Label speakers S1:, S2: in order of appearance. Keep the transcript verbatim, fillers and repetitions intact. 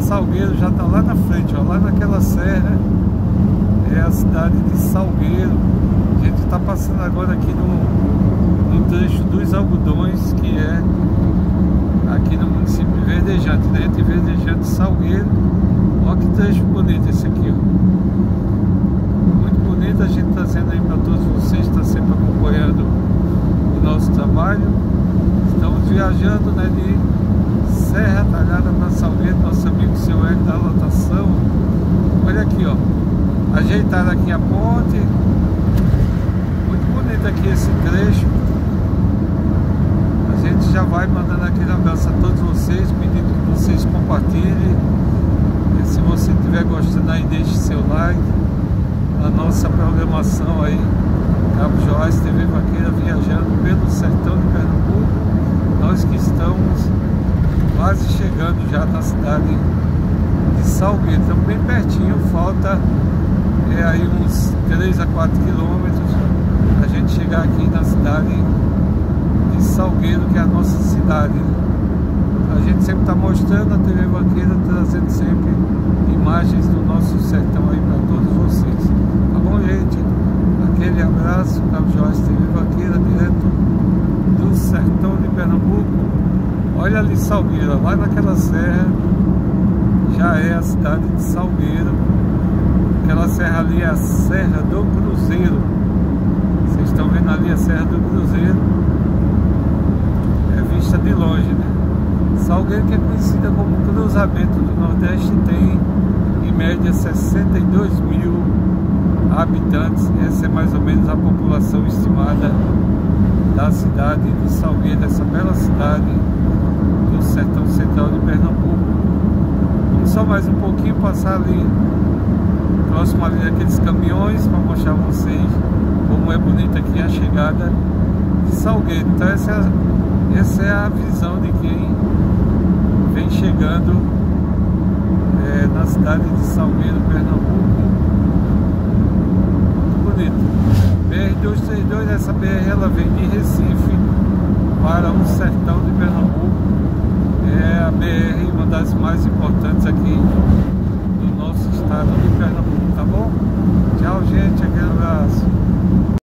S1: Salgueiro já está lá na frente, ó, lá naquela serra é a cidade de Salgueiro. A gente está passando agora aqui no, no trecho dos Algodões, que é aqui no município de Verdejante, né? Entre Verdejante e Salgueiro. Olha que trecho bonito esse aqui, ó. Muito bonito, a gente trazendo aí para todos vocês, está sempre acompanhando o nosso trabalho. Estamos viajando, né, de Serra Talhada para Salgueiro, nosso amigo seu Hélio da lotação. Olha aqui, ó, ajeitaram aqui a ponte. Muito bonito aqui esse trecho. A gente já vai mandando aquele abraço a todos vocês, pedindo que vocês compartilhem. E se você estiver gostando aí, deixe seu like. A nossa programação aí, Cabo Joás T V Vaqueira, viajando pelo sertão de Pernambuco. Nós que estamos quase chegando já na cidade de Salgueiro, estamos bem pertinho, falta é, aí uns três a quatro quilômetros a gente chegar aqui na cidade de Salgueiro, que é a nossa cidade. A gente sempre está mostrando a T V Vaqueira, trazendo sempre imagens do nosso sertão aí para todos vocês. Tá bom, gente? Aquele abraço, Cabo Joás T V Vaqueira, direto do sertão de Pernambuco. Olha ali Salgueiro, lá naquela serra já é a cidade de Salgueiro. Aquela serra ali é a Serra do Cruzeiro. Vocês estão vendo ali a Serra do Cruzeiro, é vista de longe, né? Salgueiro, que é conhecida como cruzamento do Nordeste, tem em média sessenta e dois mil habitantes. Essa é mais ou menos a população estimada da cidade de Salgueiro, dessa bela cidade do sertão central de Pernambuco. Vamos só mais um pouquinho passar ali, próximo ali daqueles caminhões, para mostrar a vocês como é bonita aqui a chegada de Salgueiro. Então essa é a, essa é a visão de quem vem chegando é, na cidade de Salgueiro, Pernambuco. Muito bonito. B R duzentos e trinta e dois, essa B R ela vem de Recife para o sertão de Pernambuco. É a B R, uma das mais importantes aqui do nosso estado de Pernambuco, tá bom? Tchau, gente, aquele abraço.